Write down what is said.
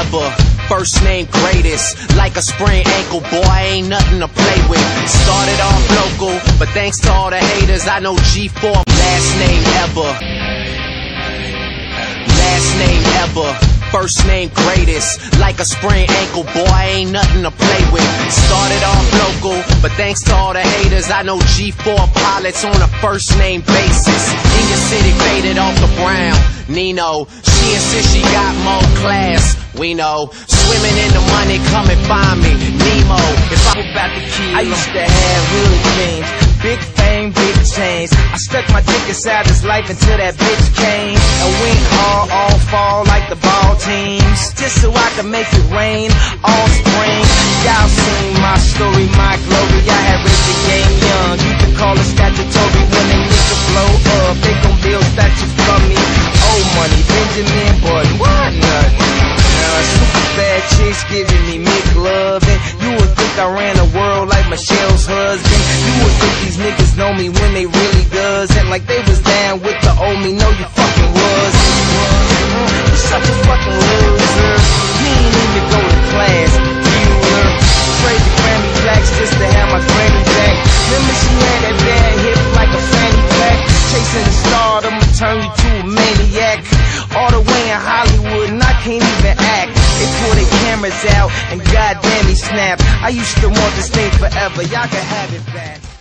ever. First name greatest, like a sprained ankle, boy, ain't nothing to play with. Started off local, but thanks to all the haters, I know G4. Last name ever. Last name ever. First name greatest, like a sprained ankle, boy, ain't nothing to play with. Started off local, but thanks to all the haters, I know G4 pilots on a first name basis. In your city, faded off the brown. Nino, she insists she got more class. We know, swimming in the money, come and find me. Nemo, if I was about to keep, I used to have hood dreams, big fame, big chains. I stuck my dick inside this life until that bitch came and went all fall like the ball teams, just so I could make it rain all spring. Y'all seen my story, my glory. I had raised the game young. You can call it statutory when they nigga blow up. They gon' build statues for me. Old money, Benjamin Button, what nothing. Super bad chicks giving me McLovin'. You would think I ran the world like Michelle's husband. You would think these niggas know me when they really doesn't. Like they was down with the old me. No, you fucking wasn't. You're such a fucking loser. You ain't even go to class. Bueller. Trade the Grammy plaques just to have my granny back. Remember she had that bad hip like a fanny pack. Chasing the stardom will turn you to a maniac. All the way in Hollywood and I can't even act. They pull their cameras out and goddamn he snapped. I used to want this thing forever, y'all can have it back.